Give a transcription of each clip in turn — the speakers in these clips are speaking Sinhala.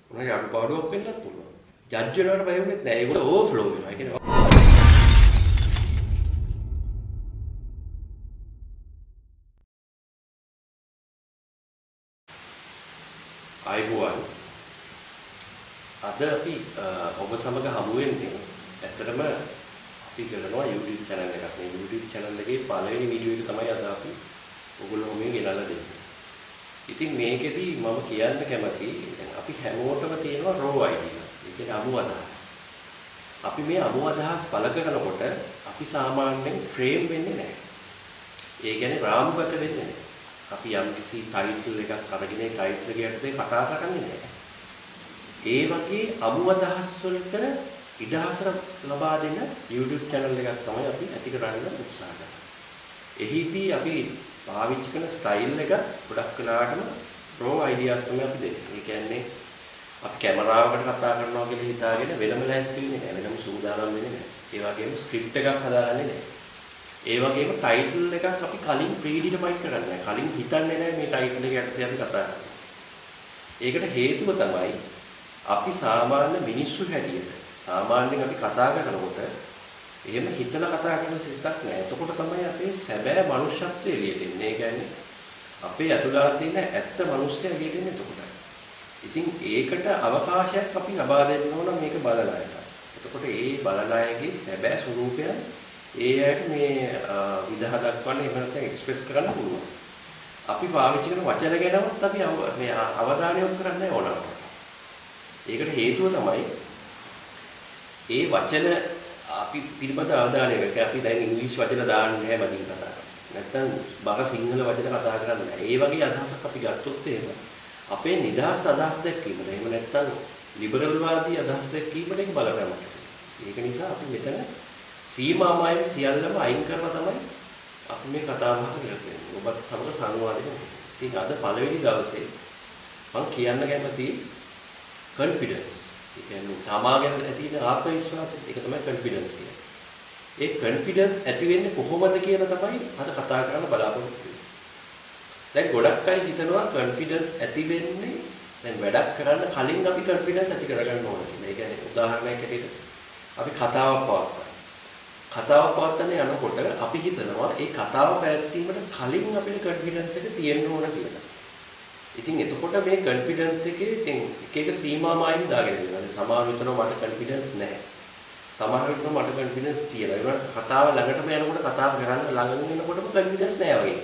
මොනවාරි අඩුපාඩුවක් වෙන්නත් පුළුවන්. ජජ් වෙනවට බය වෙන්නේ නැහැ. ඒක ඕවර්ෆ්ලෝ වෙනවා. ඒ කියන්නේ ආයිබෝවන්. අද අපි ඔබ සමග හමු වෙන්නේ ඇත්තටම අපි කරනවා YouTube channel එකක්. මේ YouTube channel එකේ පළවෙනි වීඩියෝ එක තමයි අද අපි ඔයගොල්ලෝ මේ ගෙනල්ලා දෙන්නේ. ඉතින් මේකෙදි මම කියන්න කැමති දැන් අපි හැමෝටම තියෙනවා raw idea. ඒ කියන්නේ අමු අදහස්. අපි මේ අමු අදහස් පළ කරනකොට අපි සාමාන්‍යයෙන් ෆ්‍රේම් වෙන්නේ නැහැ. ඒ කියන්නේ රාමුගත වෙන්නේ නැහැ. අපි යම්කිසි ටයිටල් එකක් අරගෙන ඒ ටයිටල් එක යටතේ කතා කරන්නේ නැහැ. ඒ වගේ අමු අදහස් වලට ඉඩහසර ලබා දෙන YouTube channel එකක් තමයි අපි ඇති කරන්න උත්සාහ කරන්නේ. එහිදී අපි පාවිච්චි කරන ස්ටයිල් එක ගොඩක් වෙලාවටම raw ideas තමයි අපි දෙන්නේ. ඒ කියන්නේ අපි කැමරාවකට කතා කරනවා කියලා හිතාගෙන වෙනම ලෑස්ති වෙන්නේ නැහැ. වෙනම සූදානම් වෙන්නේ නැහැ. ඒ වගේම ස්ක්‍රිප්ට් එකක් හදාගන්නේ නැහැ. ඒ වගේම ටයිටල් එකක් අපි කලින් ප්‍රීඩිටර්මයින් කරන්නේ නැහැ. කලින් හිතන්නේ නැහැ මේ ටයිටල් එක යටතේ අපි කතා කරන්නේ. ඒකට හේතුව තමයි අපි සාමාන්‍ය මිනිස්සු හැටියට සාමාන්‍යයෙන් අපි කතා කරනකොට එහෙම හිතලා කතා කරන සිතක් නෑ. එතකොට තමයි අපේ සැබෑ මනුෂ්‍යත්වය එළියට එන්නේ. ඒ කියන්නේ අපේ අතුලාට තියෙන ඇත්ත මනුස්සය එළියට එන්නේ එතකොටයි. ඉතින් ඒකට අවකාශයක් අපි ලබා දෙන්න ඕන මේක බලන අයට. එතකොට ඒ බලන අයගේ සැබෑ ස්වરૂපය ඒ අයට මේ විදහා දක්වන්න එහෙම නැත්නම් එක්ස්ප්‍රෙස් කරන්න පුළුවන්. අපි පාවිච්චි කරන වචන ගැනවත් අපි මේ අවධානය යොමු කරන්න ඕන. ඒකට හේතුව තමයි ඒ වචන අපි පිළිබඳ අවධානය යොමු කරලා අපි දැන් ඉංග්‍රීසි වචන දාන්නේ නැහැ මදින් කතා කරන්නේ. නැත්තම් බර සිංහල වචන කතා කරන්නේ නැහැ. ඒ වගේ අදහසක් අපි ගත්තොත් එහෙම අපේ නිදහස් අදහස් දැක්වීමට එහෙම නැත්තම් ලිබරල් වාදී අදහස් දැක්වීමට ඒක බලපෑමක්. ඒක නිසා අපි මෙතන සීමාමය සියල්ලම අයින් කරලා තමයි අපි මේ කතා බහ කරන්නේ. ඔබත් සමග සංවාදයක්. ඉතින් අද පළවෙනි දවසේ මම කියන්න කැමති confidence. ඒ කියන්නේ තමා ගැන ඇති වෙන ආත්ම විශ්වාසය ඒක තමයි confidence කියන්නේ. ඒ confidence ඇති වෙන්නේ කොහොමද කියලා තමයි අද කතා කරන්න බලාපොරොත්තු වෙන්නේ. දැන් ගොඩක් අය හිතනවා confidence ඇති වෙන්නේ දැන් වැඩක් කරන්න කලින් අපි confidence ඇති කරගන්න ඕන කියලා. ඒ කියන්නේ උදාහරණයක් ඇටියට අපි කතාවක් පවත්වනවා. කතාව පවත්වන්න යනකොට අපි හිතනවා ඒ කතාව පැවැත්වීමට කලින් අපේ confidence එක තියෙන්න ඕන කියලා. ඉතින් එතකොට මේ confidence එකේ ඉතින් එක සීමා මායින් දාගෙන ඉන්නවා. සමහර විටනවා මට confidence නැහැ. සමහර විටනවා මට confidence තියෙනවා. ඒ වුණාට කතාව ළඟටම යනකොට කතාව කරන්න ළඟම වෙනකොටම confidence නැහැ වගේ.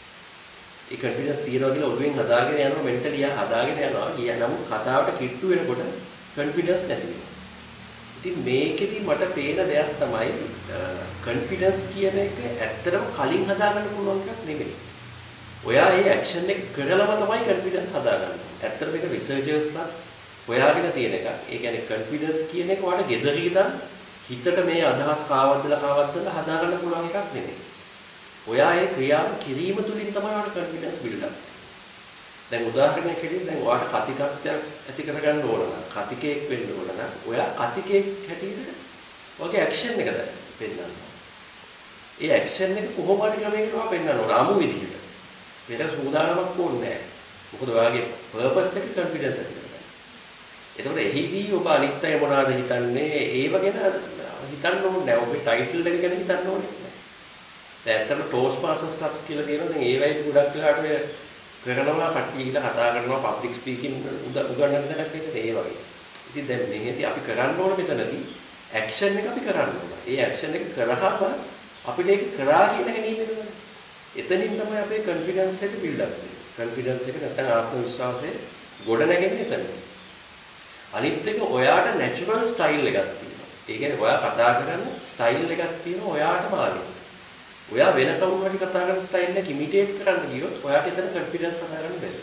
ඒ confidence තියෙනවා කියලා ඔළුවෙන් හදාගෙන යනවා mentally හදාගෙන යනවා. නමුත් කතාවට කිට්ටු වෙනකොට confidence නැති වෙනවා. ඉතින් මේකෙදි මට පේන දෙයක් තමයි confidence කියන එක ඇත්තටම කලින් හදාගන්න පුළුවන් එකක් නෙමෙයි. ඔයා මේ ඇක්ෂන් එක කරලම තමයි confidence හදාගන්නේ. ඇත්තට මේක රිසර්චර්ස්ලා හොයාගෙන තියෙන එකක්. ඒ කියන්නේ confidence කියන එක ඔයාලට gedara ඉඳන් හිතට මේ අදහස් කාවද්දලා හදාගන්න පුළුවන් එකක් නෙමෙයි. ඔයා ඒ ක්‍රියාව කිරීම තුළින් තමයි ඔයාලට confidence build up. දැන් උදාහරණයක් හැටියට දැන් ඔයාලට කතිකත්වයක් ඇති කරගන්න ඕන නම් කතිකයක් වෙන්න ඕන නම් ඔයා කතිකයක් හැටියට ඔයාගේ ඇක්ෂන් එක පෙන්නන්න. ඒ ඇක්ෂන් එක කොහොම හරි ක්‍රමයකට ඔයා පෙන්නන්න ඕන අමු විදිහට. මේක සූදානමක් ඕනේ නැහැ. මොකද ඔයාගේ පර්පස් එක confidence ඇති කරගන්න. එතකොට එහිදී ඔබ අනිත් අය මොනවද හිතන්නේ ඒව ගැන හිතන්න ඕනේ නැහැ. ඔබේ ටයිටල් එක ගැන හිතන්න ඕනේ නැහැ. දැන් ඇත්තටම ටෝස් මාස්ටර්ස් ක්ලබ් කියලා තියෙනවා. දැන් ඒ වගේ ගොඩක් වෙලාවට ඔය කරනවා කට්ටිය කියලා කතා කරනවා පබ්ලික් ස්පීකින් උගන්වන්න දෙයක් නේද ඒ වගේ. ඉතින් දැන් මේකදී අපි කරන්න ඕන මෙතනදී ඇක්ෂන් එක අපි කරන්න ඕන. ඒ ඇක්ෂන් එක කරාම අපිට ඒක කරා කියන හැඟීම එනවා. එතනින් තමයි අපේ confidence එක build up වෙන්නේ. confidence එක නැත්නම් ආත්ම විශ්වාසය ගොඩ නැගෙන්නේ එතන. අනිත් එක ඔයාට natural style එකක් තියෙනවා. ඒ කියන්නේ ඔයා කතා කරන style එකක් තියෙනවා ඔයාටම ආවේ. ඔයා වෙන කවුරු හරි කතා කරන ස්ටයිල් එක ඉමිටේට් කරන්න ගියොත් ඔයාට එතන confidence කතා කරන්න බැහැ.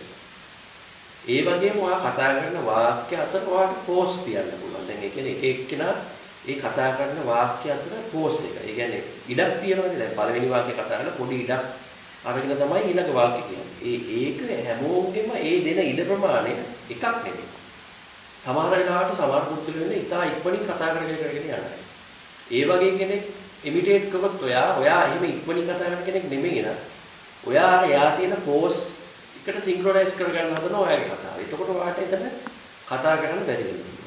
ඒ වගේම ඔයා කතා කරන වාක්‍ය අතර ඔයාට පෝස් තියන්න පුළුවන්. දැන් ඒ කියන්නේ එක එක්කෙනා ඒ කතා කරන වාක්‍ය අතර පෝස් එක. ඒ කියන්නේ ඉඩක් තියෙනවානේ. දැන් පළවෙනි වාක්‍ය කතා කරලා පොඩි ඉඩක් අරගෙන තමයි ඊළඟ වාක්‍ය කියන්නේ. ඒක හැමෝගෙම ඒ දෙන ඉඩ ප්‍රමාණය එකක් නෙමෙයි. සමහර වෙලාවට සමහර පුද්ගලයෝ ඉන්නේ ඉතා ඉක්මනින් කතා කරගෙන යනවා. ඒ වගේ කෙනෙක් ඉමිටේට් කරොත් ඔයා එහෙම ඉක්මනින් කතා කරන කෙනෙක් නෙමෙයි නේද? ඔයා එයා තියෙන පෝස් එකට සින්ක්‍රොනයිස් කරගන්න හදනවා ඔයාගේ කතාව. එතකොට ඔයාට එතන කතා කරන්න බැරි වෙනවා.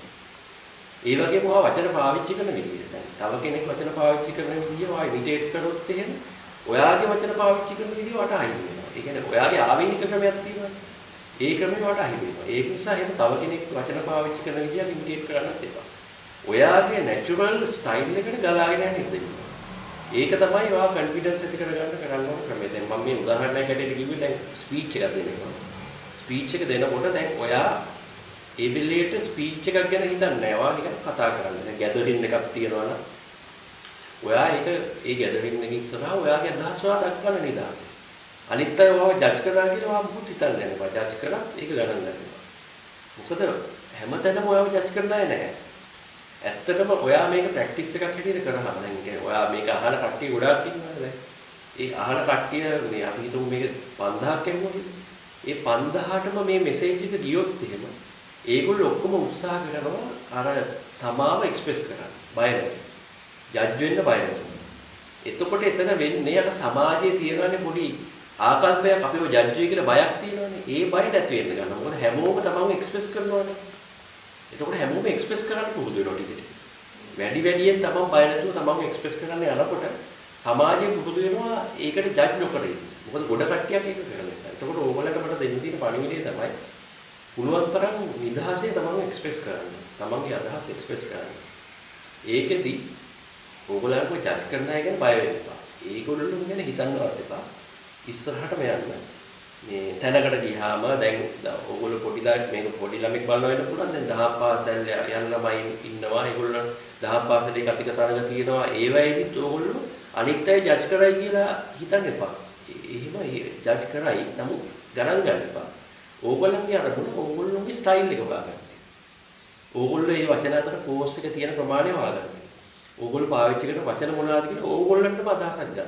ඒ වගේම ඔයා වචන පාවිච්චි කරන විදිය. දැන් තව කෙනෙක් වචන පාවිච්චි කරන විදිය ඔයා ඉමිටේට් කරොත් එහෙම ඔයාගේ වචන පාවිච්චි කරන විදිය ඔයාට අහිමි වෙනවා. ඒ කියන්නේ ඔයාගේ ආවේනික ක්‍රමයක් තියෙනවා. ඒ ක්‍රමේ ඔයාට අහිමි වෙනවා. ඒක නිසා එහෙම තව කෙනෙක් වචන පාවිච්චි කරන විදිය ඉමිටේට් කරන්නත් එපා. ඔයාගේ නැචරල් ස්ටයිල් එකට ගලාගෙන යන්න ඉන්න. ඒක තමයි ඔයා කොන්ෆිඩන්ස් ඇති කරගන්න ඕන ක්‍රමය. දැන් මම මේ උදාහරණයක් ඇටියට කිව්වේ දැන් ස්පීච් එකක් දෙනවා. ස්පීච් එක දෙනකොට දැන් ඔයා ඒ වෙලේට ස්පීච් එකක් ගැන හිතන්නේ නැහැ. ඔයා නිකන් කතා කරන්නේ. දැන් ගැදරින් එකක් තියනවා නම් ඔයා ඒක ඒ ගැදරින් එක ඉස්සරහා ඔයාගේ අදහස් ඔයා දක්වන්න නිදාස. අනිත් අය ඔයාව ජජ් කරනවා කියලා ඔයා මොකුත් හිතන්නේ නැහැ. ජජ් කරත් ඒක ගණන් ගන්නවා. මොකද හැමතැනම ඔයාව ජජ් කරන්න නැහැ. ඇත්තටම ඔයා මේක ප්‍රැක්ටිස් එකක් හැටියට කරනවා. දැන් කියන්නේ ඔයා මේක අහන කට්ටිය ගොඩාක් ඉන්නවා දැන්. ඒ අහන කට්ටිය මේ අපි හිතමු මේක 5000ක් එමුවා කියලා. ඒ 5000ටම මේ මෙසේජ් එක ගියොත් එහෙම ඒගොල්ලෝ ඔක්කොම උත්සාහ කරනවා අර තමාව එක්ස්ප්‍රෙස් කරන්න. බය නැහැ. ජජ් වෙන්න බය නැහැ. එතකොට එතන වෙන්නේ අර සමාජයේ තියෙනනේ පොඩි ආකල්පයක් අපිව ජජ් වෙයි කියලා බයක් තියෙනවනේ. ඒ බය නැති වෙන්න ගන්න. මොකද හැමෝම තමන්ව එක්ස්ප්‍රෙස් කරනවානේ. එතකොට හැමෝම එක්ස්ප්‍රෙස් කරන්න පුරුදු වෙනවා ටික ටික. වැඩියෙන් තමන් බය නැතුව තමන්ව එක්ස්ප්‍රෙස් කරන්න යනකොට සමාජයේ පුරුදු වෙනවා ඒකට ජජ් නොකර ඉන්න. මොකද ගොඩ කට්ටියක් ඒක කරන්නේ. එතකොට ඕගොල්ලන්ට මට දෙන්න තියෙන පණිවිඩය තමයි පුළුවන් තරම් නිදහසේ තමන්ව එක්ස්ප්‍රෙස් කරන්න. තමන්ගේ අදහස් එක්ස්ප්‍රෙස් කරන්න. ඒකෙදි ඕගොල්ලන්ව ජජ් කරන අය ගැන බය වෙන්න එපා. ඒගොල්ලෝ ගැන හිතන්නවත් එපා. ඉස්සරහටම යන්න. මේ තැනකට ගියාම දැන් ඕගොල්ලෝ මේක පොඩි ළමෙක් බලනවා වෙන්න පුළුවන්. දැන් දහම් පාසල් යන ළමයි ඉන්නවා. ඒගොල්ලෝ දහම් පාසලේ කතිකතරඟ තියෙනවා. ඒ වෙයිදිත් ඕගොල්ලෝ අනිත් අය ජජ් කරයි කියලා හිතන්න එපා. එහෙම ජජ් කරයි නමුත් ගණන් ගන්න එපා. ඕගොල්ලන්ගේ අරමුණ ඕගොල්ලෝගේ ස්ටයිල් එක හොයාගන්න. ඕගොල්ලෝ මේ වචන අතර කෝස් එක තියෙන ප්‍රමාණය හොයාගන්න. ඕගොල්ලෝ පාවිච්චි කරන වචන මොනවාද කියලා ඕගොල්ලන්ටම අදහසක් ගන්න.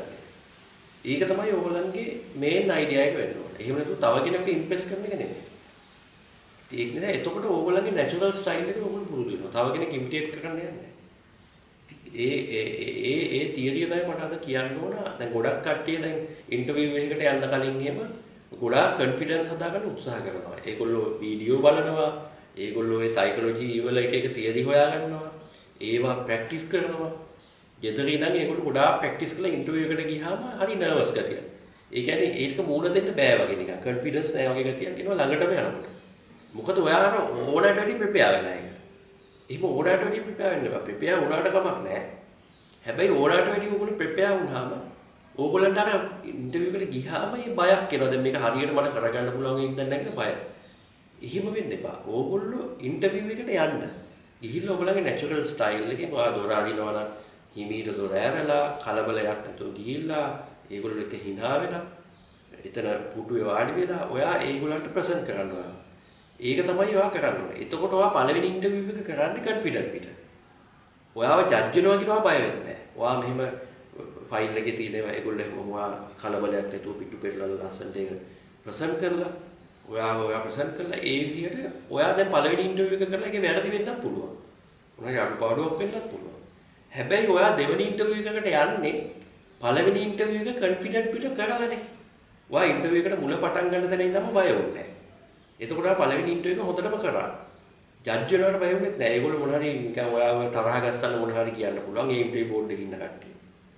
ඒක තමයි ඕගොල්ලන්ගේ මේන් අයිඩියා එක වෙන්න ඕනේ. එහෙම නැතුව තව කෙනෙක්ව ඉම්ප්‍රෙස් කරන එක නෙමෙයි. ඒක නේද? එතකොට ඕගොල්ලන්ගේ නැචරල් ස්ටයිල් එක ඕගොල්ලෝ පුරුදු වෙනවා. තව කෙනෙක් ඉමිටේට් කරන්න යන්නේ නැහැ. ඒ තියරිය තමයි මට අද කියන්න ඕන. දැන් ගොඩක් කට්ටිය දැන් ඉන්ටර්විව් එකකට යන්න කලින් එහෙම ගොඩාක් කොන්ෆිඩන්ස් හදාගන්න උත්සාහ කරනවා. ඒගොල්ලෝ වීඩියෝ බලනවා. ඒගොල්ලෝ ඒ සයිකොලොජි වල එක තියරි හොයා ගන්නවා. ඒවා ප්‍රැක්ටිස් කරනවා. ගෙදර ඉඳන් ඒගොල්ලෝ ගොඩාක් ප්‍රැක්ටිස් කරලා ඉන්ටර්විව් එකට ගියාම හරි නර්වස් ගතියක්. ඒ කියන්නේ ඒක මූණ දෙන්න බෑ වගේ නිකන් කොන්ෆිඩන්ස් නැහැ වගේ ගතියක් එනවා ළඟටම යනකොට. මොකද ඔයා ඕනට වැඩි ප්‍රිපෙයාර් වෙලා ඒක. එහෙම ඕනට වැඩි ප්‍රිපෙයාර් වෙන්න බෑ. ප්‍රිපෙයාර් වුණාට කමක් නැහැ. හැබැයි ඕනට වැඩි ඕගොල්ලෝ ප්‍රිපෙයාර් වුණාම ඕගොල්ලන්ට අර ඉන්ටර්විව් එකට ගියාම මේ බයක් එනවා. දැන් මේක හරියට මට කරගන්න පුළුවන් එක දැන් නැහැ බය. එහෙම වෙන්න එපා. ඕගොල්ලෝ ඉන්ටර්විව් එකට යන්න. ගිහිල්ලා ඔයගොල්ලන්ගේ නැචරල් ස්ටයිල් එකෙන් ඔයා දොර අරිනවා නම් හිමීට දොර ඇරලා කලබලයක් නැතුව ගිහිල්ලා ඒගොල්ලෝ එක්ක hina වෙලා එතන පුටුවේ වාඩි වෙලා ඔයා ඒගොල්ලන්ට ප්‍රසන්ට් කරන්න ඕන. ඒක තමයි ඔයා කරන්න ඕනේ. එතකොට ඔයා පළවෙනි ඉන්ටර්විව් එක කරන්නේ කොන්ෆිඩන්ට් පිට. ඔයාව ජජ් වෙනවා කියලා බය වෙන්නේ නැහැ. ඔයා මෙහෙම ෆයිල් එකේ තියෙනවා ඒගොල්ලෝ එහෙම ඔයා කලබලයක් නැතුව පිටු පෙරලා ලස්සනට ඒක ප්‍රසන්ට් කරලා ඔයා ප්‍රසන්ට් කරලා ඒ විදිහට ඔයා දැන් පළවෙනි ඉන්ටර්විව් එක කරලා ඒකේ වැරදි වෙන්නත් පුළුවන්. උනාගේ අඩුපාඩුවක් වෙන්නත් පුළුවන්. හැබැයි ඔයා දෙවෙනි ඉන්ටර්විව් එකකට යන්නේ පළවෙනි ඉන්ටර්විව් එක කොන්ෆිඩන්ට් පිට කරලානේ. ඔයා ඉන්ටර්විව් එකට මුල පටන් ගන්න තැන ඉඳන්ම බය වෙන්නේ නැහැ. එතකොට ඔයා පළවෙනි ඉන්ටර්විව් එක හොඳටම කරා. ජජ් වෙනවට බය වෙන්නේ නැහැ. ඒගොල්ලෝ මොන හරි නිකන් ඔයාව තරහ ගස්සන්න මොන හරි කියන්න පුළුවන්. ඒ ඉන්ටර්විව් බෝඩ් එකේ ඉන්න කට්ටිය.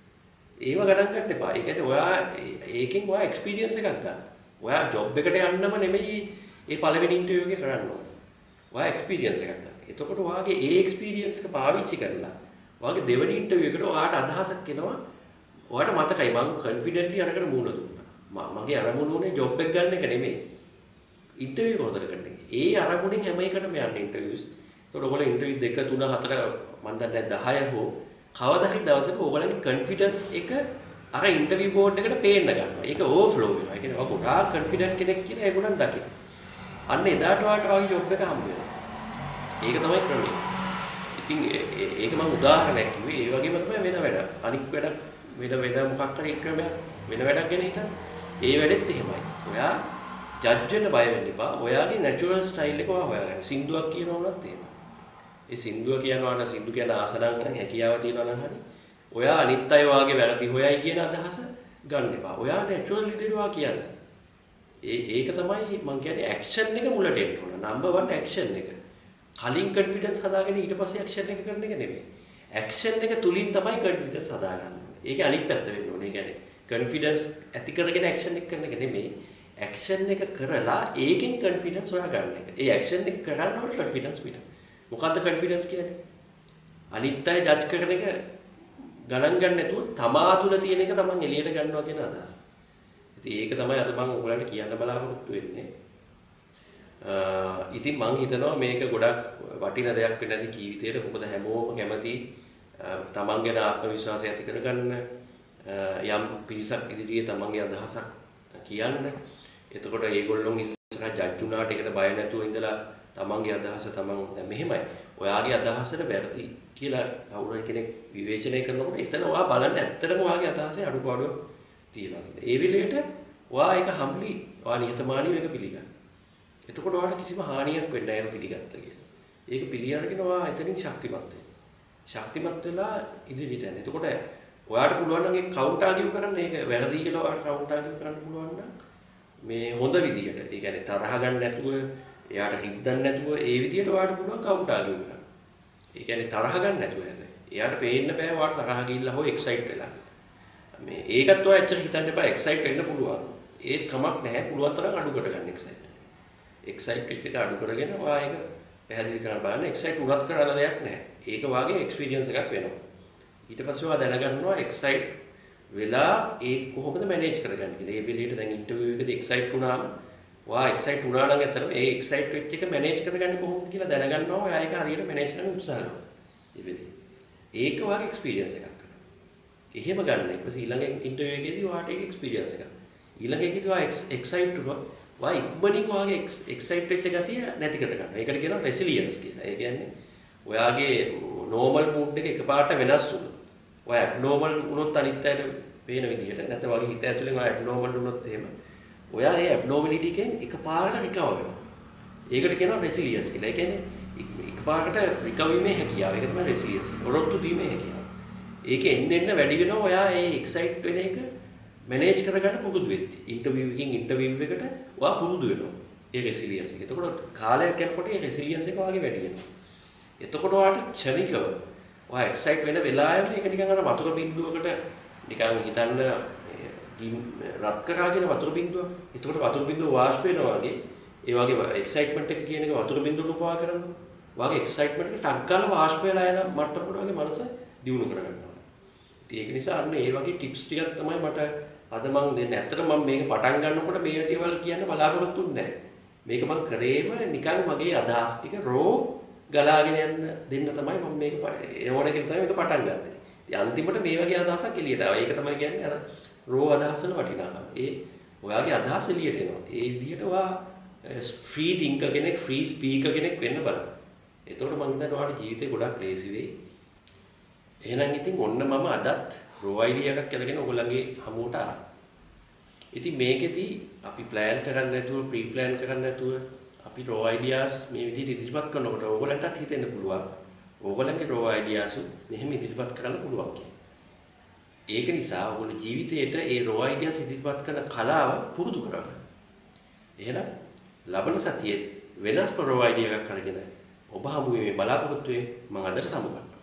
ඒව ගණන් ගන්න එපා. ඒ කියන්නේ ඔයා ඒකෙන් ඔයා එක්ස්පීරියන්ස් එකක් ගන්න. ඔයා ජොබ් එකට යන්නම නෙමෙයි මේ පළවෙනි ඉන්ටර්විව් එක කරන්න ඕනේ. ඔයා එක්ස්පීරියන්ස් එකක් ගන්න. එතකොට ඔයාගේ ඒ එක්ස්පීරියන්ස් එක පාවිච්චි කරලා ඔයාගේ දෙවෙනි ඉන්ටර්විව් එකට ඔයාට අදහසක් එනවා. ඔයාට මතකයි මම කොන්ෆිඩන්ට්ලි අරගෙන මූණ දුන්නා. මගේ අරමුණ උනේ ජොබ් එක ගන්න එක නෙමෙයි. ඉන්ටර්විව් හොදට කරන්න. ඒ අරමුණෙන් හැම එකටම යන්න ඉන්ටර්විව්ස්. ඒතකොට ඔයගොල්ලෝ ඉන්ටර්විව් 2 3 4 මම දන්නේ 10 හෝ කවදා හරි දවසක ඔයගොල්ලන්ගේ කොන්ෆිඩන්ස් එක අර ඉන්ටර්විව් බෝඩ් එකට පේන්න ගන්නවා. ඒක ඕවර්ෆ්ලෝ වෙනවා. ඒ කියන්නේ ඔය ගොඩාක් කොන්ෆිඩන්ට් කෙනෙක් කියලා ඒගොල්ලන් දකින්න. අන්න එදාට ඔයාට ඔයාගේ ජොබ් එක හම්බ වෙනවා. ඒක තමයි ක්‍රමය. ඉතින් ඒක මම උදාහරණයක් කිව්වේ. ඒ වගේම තමයි වෙන වැඩ. අනික් වැඩ වෙන මොකක් හරි ක්‍රමයක් වෙන වැඩක් ගැන හිතන්න. ඒ වැඩෙත් එහෙමයි. ඔයා ජජ් වෙන්න බය වෙන්න එපා. ඔයාගේ නැචරල් ස්ටයිල් එක ඔයා හොයාගන්න. සින්දුවක් කියනවා වුණත් එහෙමයි. ඒ සින්දුව කියනවා නම් සින්දු කියන ආසනං නම් හැකියාව තියෙනවා නම් හරි. ඔයා අනිත් අය වාගේ වැරදි හොයයි කියන අදහස ගන්න එපා. ඔයා නැචරල් විදිහට ඔයා කියන්නේ. ඒක තමයි මම කියන්නේ ඇක්ෂන් එක මුලට එන්න ඕන. නම්බර් 1 ඇක්ෂන් එක. කලින් කොන්ෆිඩන්ස් හදාගෙන ඊට පස්සේ ඇක්ෂන් එක කරන එක නෙමෙයි. ඇක්ෂන් එක තුලින් තමයි කොන්ෆිඩන්ස් හදාගන්නේ. ඒකේ අනිත් පැත්ත වෙන්න ඕනේ. ඒ කියන්නේ කොන්ෆිඩන්ස් ඇති කරගෙන ඇක්ෂන් එක කරන එක නෙමෙයි. ඇක්ෂන් එක කරලා ඒකෙන් කොන්ෆිඩන්ස් හොයාගන්න එක. ඒ ඇක්ෂන් එක කරනකොට කොන්ෆිඩන්ස් පිට. මොකද්ද කොන්ෆිඩන්ස් කියන්නේ? අනිත් අය ජජ් කරන එක ගණන් ගන්න නැතුව තමා තුළ තියෙන එක තමන් එළියට ගන්නවා කියන අදහස. ඉතින් ඒක තමයි අද මම ඔයගලන්ට කියන්න බලාපොරොත්තු වෙන්නේ. ඉතින් මං හිතනවා මේක ගොඩක් වටින දෙයක් වෙන ඇති ජීවිතේට. මොකද හැමෝම කැමති තමන් ගැන ආත්ම විශ්වාසය ඇති කරගන්න, යම් පිරිසක් ඉදිරියේ තමන්ගේ අදහසක් කියන්න. එතකොට ඒගොල්ලොන් ඉස්සරහ ජජ් වුණාට ඒකට බය නැතුව ඉඳලා තමන්ගේ අදහස තමන් දැන් මෙහෙමයි. ඔයාගේ අදහසට වැරදි කියලා කවුරු කෙනෙක් විවේචනය කරනකොට එතන ඔයා බලන්න ඇත්තටම ඔයාගේ අදහසේ අඩුපාඩුවක් තියෙනවා. ඒ වෙලෙට ඔයා ඒක හම්බලි ඔයා නිහතමානීව ඒක පිළිගන්න. එතකොට ඔයාලට කිසිම හානියක් වෙන්නේ නැහැ ඒක පිළිගත්තා කියලා. ඒක පිළි අරගෙන ඔයා එතනින් ශක්තිමත් වෙනවා. ශක්තිමත් වෙලා ඉදිරියට යන්න. එතකොට ඔයාට පුළුවන් නම් ඒක කවුන්ට් ආගියු කරන්න, ඒක වැරදි කියලා ඔයාට කවුන්ට් ආගියු කරන්න පුළුවන් නම් මේ හොඳ විදියට. ඒ කියන්නේ තරහ ගන්න නැතුව, එයාට රිද්දන්න නැතුව ඒ විදියට ඔයාට පුළුවන් කවුන්ට් ආගියු කරන්න. ඒ කියන්නේ තරහ ගන්න නැතුව හැබැයි. එයාට පේන්න බෑ ඔයාට තරහ ගිහිල්ලා හොය එක්සයිට් වෙලා. මේ ඒකත් ඔයා ඇත්තට හිතන්න එපා එක්සයිට් වෙන්න පුළුවන්. ඒත් කමක් නැහැ. පුළුවන් තරම් අඩු කරගන්න එක්සයිට්. එක්සයිට් එක අඩු කරගෙන ඔයා ඒක පැහැදිලි කරන්න බලන්න. එක්සයිට් උනත් කරන්න දෙයක් නැහැ. ඒක වාගේ එක්ස්පීරියන්ස් එකක් වෙනවා. ඊට පස්සේ ඔයා දැනගන්නවා එක්සයිට් වෙලා ඒක කොහොමද මැනේජ් කරගන්නේ කියලා. ඒ වෙලෙට දැන් ඉන්ටර්විව් එකේදී එක්සයිට් වුණාම ඔයා එක්සයිට් වුණා නම් ඇත්තටම ඒ එක්සයිට් වෙච්ච එක මැනේජ් කරගන්නේ කොහොමද කියලා දැනගන්නවා. ඔයා ඒක හරියට මැනේජ් කරන්න උත්සාහ කරනවා. ඒ වෙලේ. ඒක වාගේ එක්ස්පීරියන්ස් එකක් කරනවා. එහෙම ගන්න. ඊට පස්සේ ඊළඟ ඉන්ටර්විව් එකේදී ඔයාට ඒක එක්ස්පීරියන්ස් එකක්. ඊළඟ එකේදී ඔයා එක්සයිට් වුණා. ඔයා ඉක්මනින් ඔයාගේ එක්සයිට් වෙච්ච ගතිය නැති කර ගන්නවා. ඒකට කියනවා රෙසිලියන්ස් කියලා. ඒ කියන්නේ ඔයාගේ නෝමල් මූඩ් එක එකපාරට වෙනස් වුණොත් ඔයා ඇබ්නෝමල් වුණොත් අනිත් අයට පේන විදිහට නැත්නම් ඔයාගේ හිත ඇතුලෙන් ඔයා ඇබ්නෝමල් වුණොත් එහෙම ඔයා ඒ ඇබ්නෝමැලිටි එකෙන් එකපාරට රිකවර් වෙනවා. ඒකට කියනවා රෙසිලියන්ස් කියලා. ඒ කියන්නේ එකපාරට රිකවර් වීමේ හැකියාව. ඒක තමයි රෙසිලියන්ස්. ඔරොත්තු දීමේ හැකියාව. ඒක එන්න වැඩි වෙනවා ඔයා ඒ එක්සයිට් වෙන එක මැනේජ් කරගන්න පුරුදු වෙද්දී. ඉන්ටර්විව් එකකින් ඉන්ටර්විව් එකට ඔයා පුරුදු වෙනවා. ඒ රෙසිලියන්ස් එක. එතකොට කාලයක් යනකොට ඒ රෙසිලියන්ස් එක ඔයාගේ වැඩි වෙනවා. එතකොට ඔයාට ක්ෂණිකව ඔයා එක්සයිට් වෙන වෙලාවෙම ඒක නිකන් අර වතුර බින්දුවකට නිකන් හිතන්න රත් කරාගෙන වතුර බින්දුව. එතකොට වතුර බින්දුව වාෂ්ප වෙනවා වගේ ඒ වගේ එක්සයිට්මන්ට් එක කියන එක වතුර බින්දුවට උපමා කරනවා. වාගේ එක්සයිට්මන්ට් එක ටක් ගාලා වාෂ්ප වෙලා යන මට්ටමකට වගේ මනස දියුණු කරගන්නවා. ඉතින් ඒක නිසා අන්න ඒ වගේ ටිප්ස් ටිකක් තමයි මට අද මම දෙන්නේ. ඇත්තට මම මේක පටන් ගන්නකොට මේ ටිකවල් කියන්න බලාපොරොත්තු වෙන්නේ නැහැ. මේක මම කරේම නිකන් මගේ අදහස් ටික රෝ ගලාගෙන යන්න දෙන්න තමයි මම මේක ඕන කියලා තමයි මේක පටන් ගත්තේ. ඉතින් අන්තිමට මේ වගේ අදහසක් එළියට ආවා. ඒක තමයි කියන්නේ අර රෝ අදහස් වල වටිනාකම. ඒ ඔයාගේ අදහස් එළියට එනවා. ඒ විදිහට ඔයා ෆ්‍රී තින්කර් කෙනෙක්, ෆ්‍රී ස්පීකර් කෙනෙක් වෙන්න බලන්න. එතකොට මම හිතනවා ඔයාලට ජීවිතේ ගොඩක් ලේසි වෙයි. එහෙනම් ඉතින් ඔන්න මම අදත් රෝ අයිඩියා එකක් අරගෙන ඔයගොල්ලන්ගේ හමුවට ආවා. ඉතින් මේකෙදි අපි ප්ලෑන් කරන්නේ නැතුව, ප්‍රී ප්ලෑන් කරන්නේ නැතුව අපි රෝ අයිඩියාස් මේ විදිහට ඉදිරිපත් කරනකොට ඕගොල්ලන්ටත් හිතෙන්න පුළුවන් ඕගොල්ලන්ගේ රෝ අයිඩියාස් මෙහෙම ඉදිරිපත් කරන්න පුළුවන් කියලා. ඒක නිසා ඔයගොල්ලෝ ජීවිතේට ඒ රෝ අයිඩියාස් ඉදිරිපත් කරන කලාව පුරුදු කරගන්න. එහෙනම් ලබන සතියේ වෙනස් රෝ අයිඩියා එකක් අරගෙන ඔබ හමු වෙමි බලාපොරොත්තු වෙමි. මම අදට සමුගන්නවා.